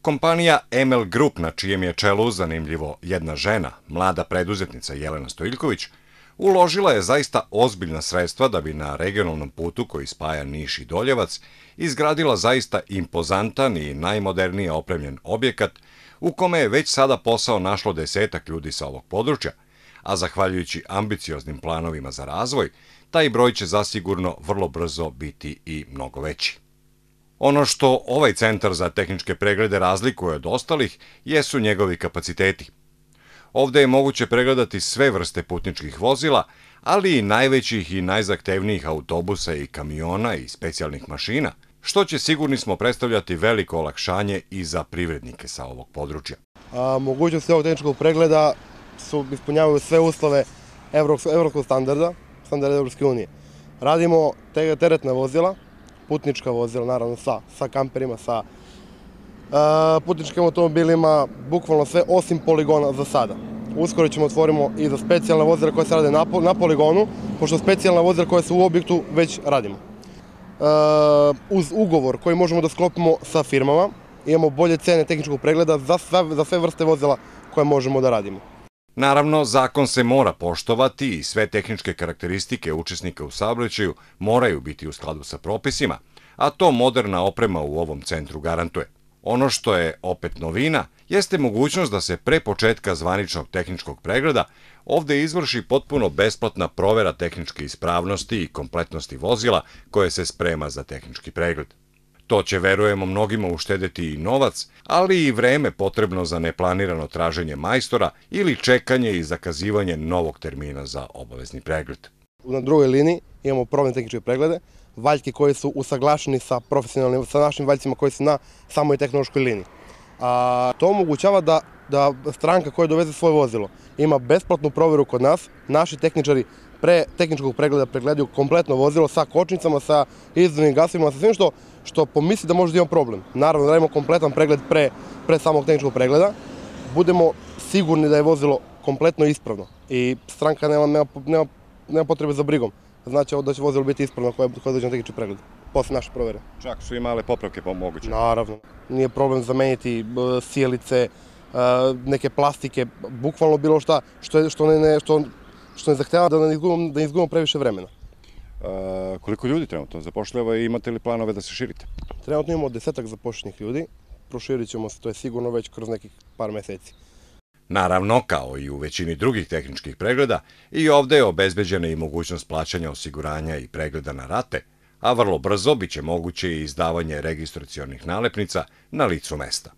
Kompanija ML Group, na čijem je čelu zanimljivo jedna žena, mlada preduzetnica Jelena Stojiljković, uložila je zaista ozbiljna sredstva da bi na regionalnom putu koji spaja Niš i Doljevac izgradila zaista impozantan i najmodernije opremljen objekat u kome je već sada posao našlo 10 ljudi sa ovog područja, a zahvaljujući ambicioznim planovima za razvoj, taj broj će zasigurno vrlo brzo biti i mnogo veći. Ono što ovaj centar za tehničke preglede razlikuje od ostalih jesu njegovi kapaciteti. Ovde je moguće pregledati sve vrste putničkih vozila, ali i najvećih i najzahtevnijih autobusa i kamiona i specijalnih mašina, što će, sigurni smo, predstavljati veliko olakšanje i za privrednike sa ovog područja. Mogućnosti ovog tehničkog pregleda ispunjavaju sve uslove evropskog standarda Evropske unije. Radimo teretna vozila, putnička vozila, naravno sa kamperima, sa putničkim automobilima, bukvalno sve osim poligona za sada. Uskoro ćemo otvorimo i za specijalne vozila koje se rade na poligonu, pošto specijalna vozila koje su u objektu već radimo. Uz ugovor koji možemo da sklopimo sa firmama, imamo bolje cene tehničkog pregleda za sve vrste vozila koje možemo da radimo. Naravno, zakon se mora poštovati i sve tehničke karakteristike učesnika u saobraćaju moraju biti u skladu sa propisima, a to moderna oprema u ovom centru garantuje. Ono što je opet novina jeste mogućnost da se pre početka zvaničnog tehničkog pregleda ovde izvrši potpuno besplatna provera tehničke ispravnosti i kompletnosti vozila koje se sprema za tehnički pregled. To će, verujemo, mnogima uštedeti i novac, ali i vreme potrebno za neplanirano traženje majstora ili čekanje i zakazivanje novog termina za obavezni pregled. Na drugoj liniji imamo probne tehničke preglede, valjke koje su usaglašeni sa našim valjcima koji su na samoj tehnološkoj liniji. To omogućava da stranka koja doveze svoje vozilo ima besplatnu proveru kod nas. Naši tehničari pre tehničkog pregleda pregledaju kompletno vozilo sa kočnicama, sa izduvnim gasovima, sa svim što pomisli da može da ima problem. Naravno, da radimo kompletan pregled pre samog tehničkog pregleda. Budemo sigurni da je vozilo kompletno ispravno i stranka nema potrebe za brigom. Znači da će vozilo biti ispravno koje dođe na tehnički pregled, posle naše provere. Čak su i male popravke moguće. Naravno. Nije problem zameniti sijalice, neke plastike, bukvalno bilo šta što ne zahteva da ne izgubimo previše vremena. Koliko ljudi trenutno zapošljava i imate li planove da se širite? Trenutno imamo 10 zapošljenih ljudi, proširit ćemo se, to je sigurno već kroz nekih par meseci. Naravno, kao i u većini drugih tehničkih pregleda, i ovde je obezbeđena i mogućnost plaćanja osiguranja i pregleda na rate, a vrlo brzo biće moguće i izdavanje registracionih nalepnica na licu mesta.